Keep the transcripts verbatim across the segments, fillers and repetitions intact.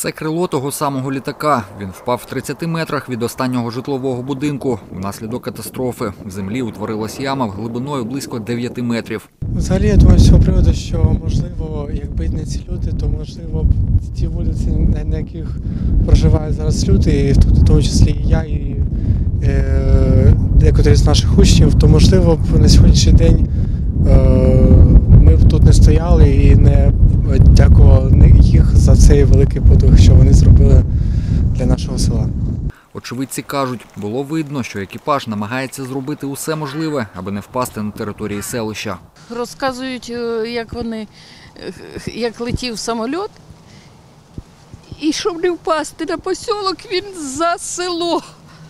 Це крило того самого літака. Він впав в тридцяти метрах від останнього житлового будинку. Внаслідок катастрофи в землі утворилась яма глибиною близько дев'яти метрів. Взагалі, я думаю, з цього приводу, що, можливо, якби не ці люди, то, можливо, ті вулиці, на яких проживають зараз люди, і в тому числі і я, і е, декотрі з наших учнів, то, можливо, б на сьогоднішній день е, ми б тут не стояли і не дякували їх за цей великий подвиг, що вони зробили для нашого села. Очевидці кажуть, було видно, що екіпаж намагається зробити усе можливе, аби не впасти на території селища. Розказують, як вони, як летів самоліт, і щоб не впасти на посілок, він за село.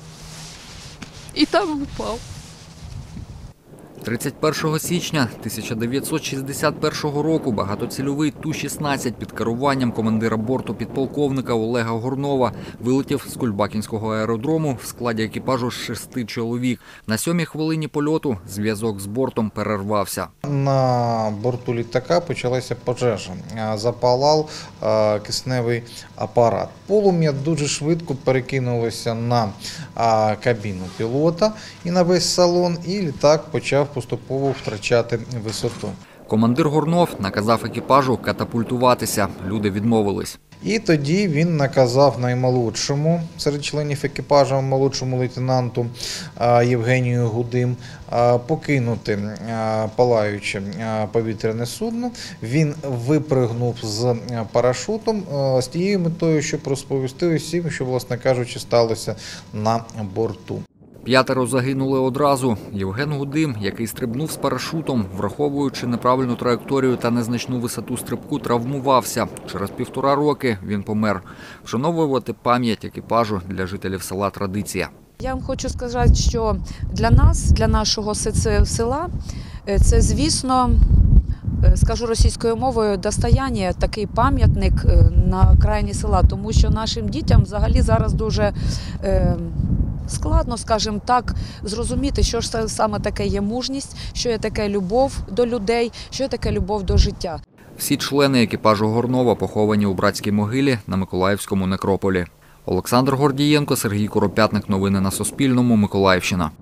І там впав. тридцять першого січня тисяча дев'ятсот шістдесят першого року багатоцільовий Ту шістнадцять під керуванням командира борту підполковника Олега Горнова вилетів з Кульбакінського аеродрому в складі екіпажу з шести чоловік. На сьомій хвилині польоту зв'язок з бортом перервався. На борту літака почалася пожежа. Запалав кисневий апарат. Полум'я дуже швидко перекинулося на кабіну пілота і на весь салон, і літак почав поступово втрачати висоту. Командир Горнов наказав екіпажу катапультуватися. Люди відмовились. І тоді він наказав наймолодшому серед членів екіпажу, молодшому лейтенанту Євгенію Гудим, покинути палаюче повітряне судно. Він випригнув з парашутом з тією метою, щоб розповісти усім, що, власне кажучи, сталося на борту. П'ятеро загинули одразу. Євген Гудим, який стрибнув з парашутом, враховуючи неправильну траєкторію та незначну висоту стрибку, травмувався. Через півтора роки він помер. Вшановувати пам'ять екіпажу для жителів села традиція. Я вам хочу сказати, що для нас, для нашого села, це, звісно, скажу російською мовою, достояння, такий пам'ятник на окраїні села, тому що нашим дітям взагалі зараз дуже складно, скажімо так, зрозуміти, що ж саме таке є мужність, що є таке любов до людей, що є таке любов до життя. Всі члени екіпажу Горнова поховані у братській могилі на Миколаївському некрополі. Олександр Гордієнко, Сергій Куропятник. Новини на Суспільному. Миколаївщина.